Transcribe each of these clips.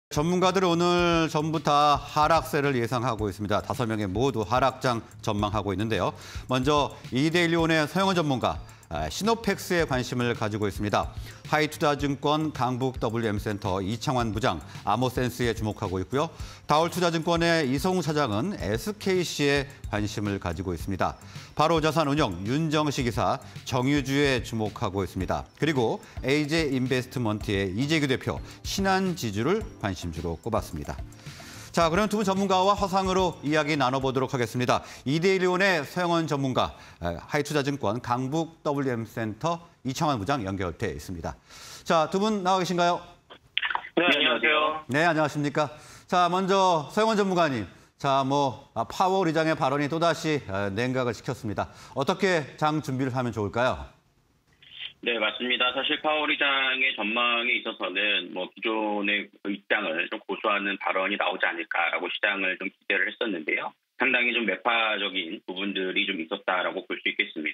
전문가들은 오늘 전부 다 하락세를 예상하고 있습니다. 5명이 모두 하락장 전망하고 있는데요. 먼저 이데일리온의 서영원 전문가, 시노펙스에 관심을 가지고 있습니다. 하이투자증권 강북 WM센터 이창환 부장, 아모센스에 주목하고 있고요. 다올투자증권의 이성우 차장은 SKC에 관심을 가지고 있습니다. 바로자산운용 윤정식 이사, 정유주에 주목하고 있습니다. 그리고 AJ인베스트먼트의 이재규 대표, 신한지주를 관심주로 꼽았습니다. 자, 그럼 두 분 전문가와 화상으로 이야기 나눠보도록 하겠습니다. 이데일리온의 서영원 전문가, 하이투자증권 강북 WM센터 이창환 부장 연결돼 있습니다. 자, 두 분 나와 계신가요? 네, 안녕하세요. 네, 안녕하십니까. 자, 먼저 서영원 전문가님. 자, 파월 의장의 발언이 또다시 냉각을 시켰습니다. 어떻게 장 준비를 하면 좋을까요? 네, 맞습니다. 사실 파월 의장의 전망에 있어서는 기존의 입장을 좀 고수하는 발언이 나오지 않을까라고 시장을 좀 기대를 했었는데요. 상당히 좀 매파적인 부분들이 좀 있었다라고 볼 수 있겠습니다.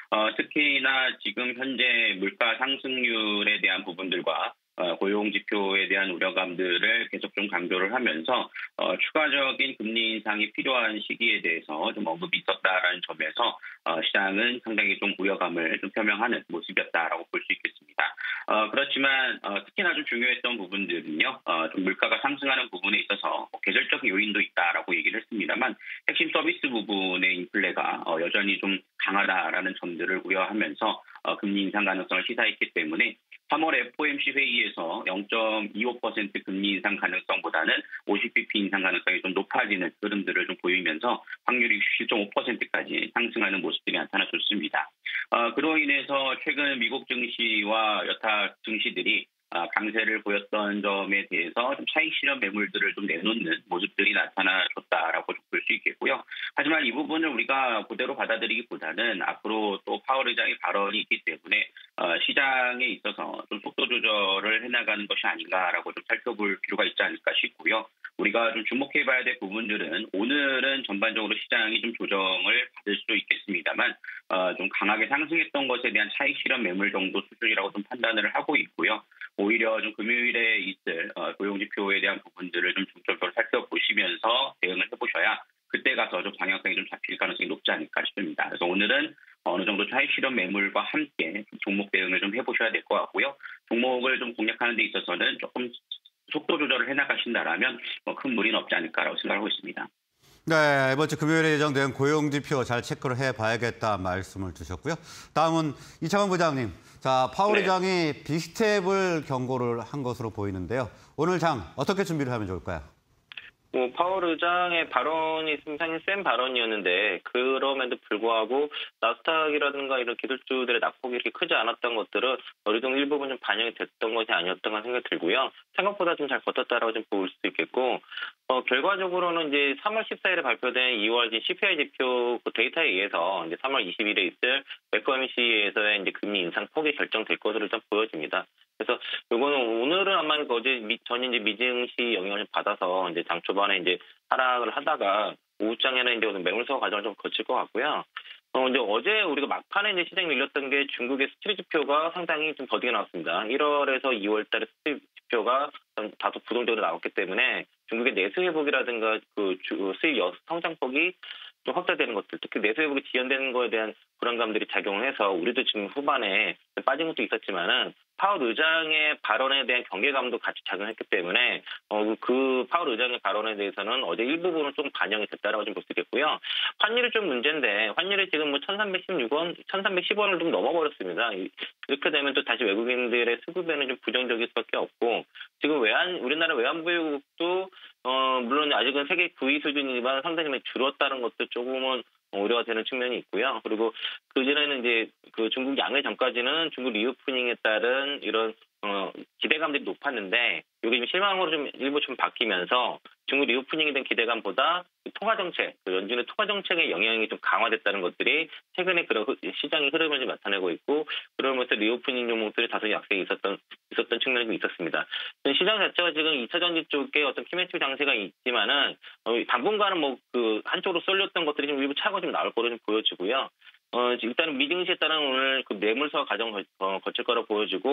특히나 지금 현재 물가 상승률에 대한 부분들과 고용 지표에 대한 우려감들을 계속 좀 강조를 하면서 추가적인 금리 인상이 필요한 시기에 대해서 좀 언급이 있었다라는 점에서 시장은 상당히 좀 우려감을 좀 표명하는 모습이었다라고 볼 수 있겠습니다. 그렇지만 특히나 좀 중요했던 부분들은요, 좀 물가가 상승하는 부분에 있어서 계절적인 요인도 있다라고 얘기를 했습니다만 핵심 서비스 부분의 인플레가 여전히 좀 강하다라는 점들을 우려하면서 금리 인상 가능성을 시사했기 때문에 3월 FOMC 회의에서 0.25% 금리 인상 가능성보다는 50bp 인상 가능성이 좀 높아지는 흐름들을 좀 보이면서 확률이 7.5%까지 상승하는 모습들이 나타났습니다. 그로 인해서 최근 미국 증시와 여타 증시들이 강세를 보였던 점에 대해서 좀 차익 실현 매물들을 좀 내놓는 모습들이 나타나줬다라고 볼 수 있겠고요. 하지만 이 부분을 우리가 그대로 받아들이기보다는 앞으로 또 파월 의장의 발언이 있기 때문에 시장에 있어서 좀 속도 조절을 해나가는 것이 아닌가라고 좀 살펴볼 필요가 있지 않을까 싶고요. 우리가 좀 주목해봐야 될 부분들은 오늘은 전반적으로 시장이 좀 조정을 받을 수도 있겠습니다만 좀 강하게 상승했던 것에 대한 차익 실현 매물 정도 수준이라고 좀 판단을 하고 있고요. 오히려 좀 금요일에 있을 고용 지표에 대한 부분들을 좀 중점적으로 살펴보시면서 대응을 해보셔야 그때 가서 좀 방향성이 좀 잡힐 가능성이 높지 않을까 싶습니다. 그래서 오늘은 어느 정도 차익 실현 매물과 함께 종목 대응을 좀 해보셔야 될 것 같고요. 종목을 좀 공략하는 데 있어서는 조금 속도 조절을 해나가신다라면 큰 무리는 없지 않을까라고 생각하고 있습니다. 네, 이번 주 금요일에 예정된 고용지표 잘 체크를 해봐야겠다 말씀을 주셨고요. 다음은 이창환 부장님. 자, 파월 의장이 빅스텝을 경고를 한 것으로 보이는데요. 오늘 장 어떻게 준비를 하면 좋을까요? 파월 의장의 발언이 상당히 센 발언이었는데 그럼에도 불구하고 나스닥이라든가 이런 기술주들의 낙폭이 이렇게 크지 않았던 것들은 어느 정도 일부분 좀 반영이 됐던 것이 아니었던가 생각이 들고요. 생각보다 좀 잘 버텼다라고 좀 볼 수 있겠고 결과적으로는 이제 3월 14일에 발표된 2월 CPI 지표 그 데이터에 의해서 이제 3월 20일에 있을 FOMC에서의 이제 금리 인상 폭이 결정될 것으로 좀 보여집니다. 그래서 요거는 오늘은 아마 전이 이제 미증시 영향을 좀 받아서 이제 장 초반에 이제 하락을 하다가 오후장에는 이제 매물서 과정을 좀 거칠 것 같고요. 이제 어제 우리가 막판에 이제 시장이 밀렸던 게 중국의 수출 지표가 상당히 좀 더디게 나왔습니다. 1월에서 2월 달에 수출 지표가 다소 부정적으로 나왔기 때문에 중국의 내수 회복이라든가 수입 성장폭이 좀 확대되는 것들, 특히 내수 회복이 지연되는 거에 대한 불안감들이 작용을 해서 우리도 지금 후반에 빠진 것도 있었지만은 파월 의장의 발언에 대한 경계감도 같이 작용했기 때문에 그 파월 의장의 발언에 대해서는 어제 일부분은 좀 반영이 됐다라고 좀 볼 수 있겠고요. 환율이 좀 문제인데 환율이 지금 1,316원, 1,310원을 좀 넘어버렸습니다. 이렇게 되면 또 다시 외국인들의 수급에는 좀 부정적일 수밖에 없고 지금 우리나라 외환보유국도 물론 아직은 세계 9위 수준이지만 상당히 줄었다는 것도 조금은 우려가 되는 측면이 있고요. 그리고 그전에는 이제 중국 양회 전까지는 중국 리오프닝에 따른 이런 기대감들이 높았는데 이게 지금 실망으로 좀 일부 좀 바뀌면서 중국 리오프닝에 대한 기대감보다 통화 정책, 연준의 통화 정책의 영향이 좀 강화됐다는 것들이 최근에 그런 시장의 흐름을 좀 나타내고 있고 그러면서 리오프닝 종목들이 다소 약세에 있었던 측면이 좀 있었습니다. 시장 자체가 지금 2차 전지 쪽에 어떤 키매틱 장세가 있지만은 당분간은 한쪽으로 쏠렸던 것들이 좀 일부 차고 좀 나올 거로 좀 보여지고요. 일단은 미증시에 따른 오늘 그 매물서 과정 거칠 거로 보여지고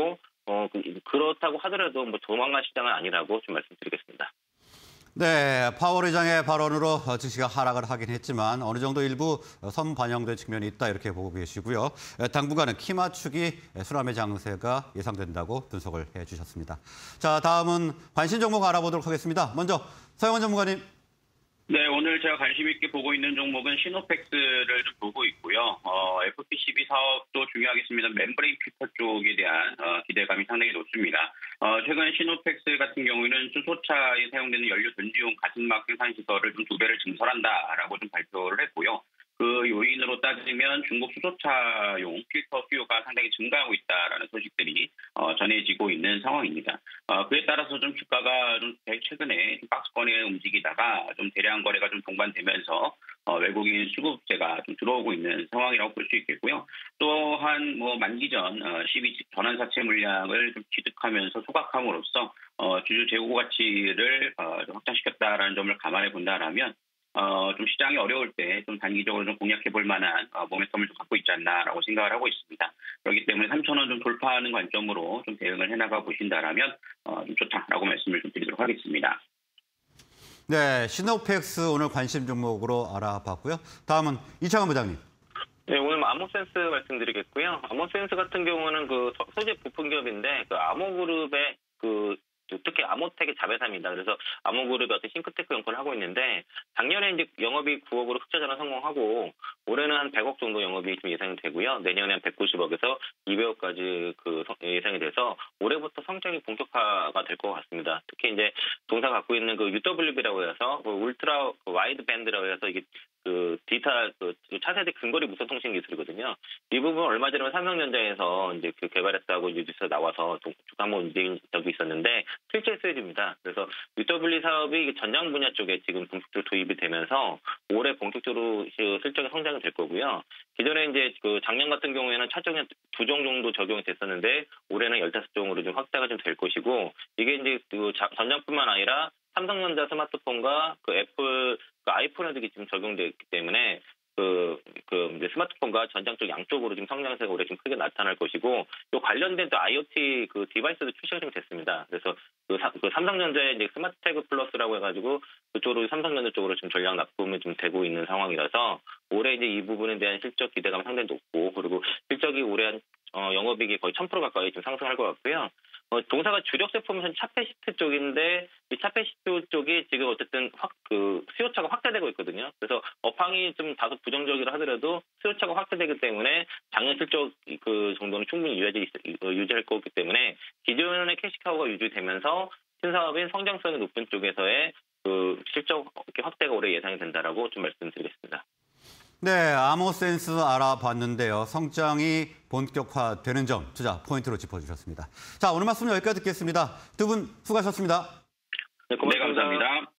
그렇다고 하더라도 뭐 조만간 시장은 아니라고 좀 말씀드리겠습니다. 네, 파월 의장의 발언으로 증시가 하락을 하긴 했지만 어느 정도 일부 선반영된 측면이 있다 이렇게 보고 계시고요. 당분간은 키 맞추기 순환매 장세가 예상된다고 분석을 해주셨습니다. 자, 다음은 관심 종목 알아보도록 하겠습니다. 먼저 서영원 전문가님. 네, 오늘 제가 관심 있게 보고 있는 종목은 시노펙스를 좀 보고 있고요. FPCB 사업도 중요하겠습니다. 멤브레인 필터 쪽에 대한 기대감이 상당히 높습니다. 최근 시노펙스 같은 경우에는 수소차에 사용되는 연료 전지용 가스막 생산 시설을 좀 2배를 증설한다라고 좀 발표를 했고요. 그 요인으로 따지면 중국 수소차용 필터 수요가 상당히 증가하고 있다라는 소식들이 전해지고 있는 상황입니다. 그에 따라서 좀 주가가 좀 최근에 박스권에 움직이다가 좀 대량 거래가 좀 동반되면서 외국인 수급재가 좀 들어오고 있는 상황이라고 볼 수 있겠고요. 또한 뭐 만기 전 12 전환사채 물량을 좀 취득하면서 소각함으로써 주주 재고 가치를 좀 확장시켰다라는 점을 감안해 본다라면 좀 시장이 어려울 때 좀 단기적으로 좀 공략해 볼 만한 모멘텀을 좀 갖고 있지 않나라고 생각을 하고 있습니다. 그렇기 때문에 3,000원 좀 돌파하는 관점으로 좀 대응을 해나가 보신다라면 좀 좋다라고 말씀을 좀 드리도록 하겠습니다. 네, 시노펙스 오늘 관심 종목으로 알아봤고요. 다음은 이창원 부장님. 네, 오늘 아모센스 말씀드리겠고요. 아모센스 같은 경우는 그 소재 부품 기업인데 그 아모그룹의 특히 아모텍의 자회사입니다. 그래서 아모그룹이 어떤 싱크테크 역할을 하고 있는데 작년에 이제 영업이익 9억으로 흑자 전환 성공하고 올해는 한 100억 정도 영업이익 좀 예상이 되고요. 내년에 한 190억에서 200억까지 예상이 돼서 올해부터 성장이 본격화가 될 것 같습니다. 특히 이제 동사가 갖고 있는 그 UWB라고 해서 울트라 와이드 밴드라고 해서 이게 디지털 차세대 근거리 무선 통신 기술이거든요. 이 부분 얼마 전에 삼성전자에서 이제 개발했다고 뉴스에 나와서 주가 한번 움직인 적이 있었는데 실제 수혜입니다. 그래서 UW 사업이 전장 분야 쪽에 지금 본격적으로 도입이 되면서 올해 본격적으로 실적이 성장이 될 거고요. 기존에 이제 작년 같은 경우에는 차종이 2종 정도 적용이 됐었는데 올해는 15종으로 좀 확대가 좀 될 것이고 이게 이제 전장뿐만 아니라 삼성전자 스마트폰과 애플 아이폰에도 지금 적용되기 때문에 이제 스마트폰과 전장 쪽 양쪽으로 지금 성장세가 올해 좀 크게 나타날 것이고 또 관련된 또 IoT 디바이스도 출시가 좀 됐습니다. 그래서 삼성전자의 이제 스마트태그 플러스라고 해가지고 그쪽으로 삼성전자 쪽으로 지금 전략 납품이 좀 되고 있는 상황이라서 올해 이제 이 부분에 대한 실적 기대감 상당히 높고 그리고 실적이 올해 한 영업이익이 거의 1000% 가까이 좀 상승할 것 같고요. 동사가 주력 제품은 차페시트 쪽인데 이 차페시트 쪽이 지금 어쨌든 수요차가 확대되고 있거든요. 그래서 업황이 좀 다소 부정적이라 하더라도 수요차가 확대되기 때문에 작년 실적 정도는 충분히 유지할 거기 때문에 기존의 캐시카우가 유지되면서 신사업인 성장성이 높은 쪽에서의 실적 확대가 올해 예상이 된다라고 좀 말씀드리겠습니다. 네, 아모센스 알아봤는데요. 성장이 본격화되는 점 투자 포인트로 짚어주셨습니다. 자, 오늘 말씀 여기까지 듣겠습니다. 두 분 수고하셨습니다. 네, 고맙습니다. 네, 감사합니다.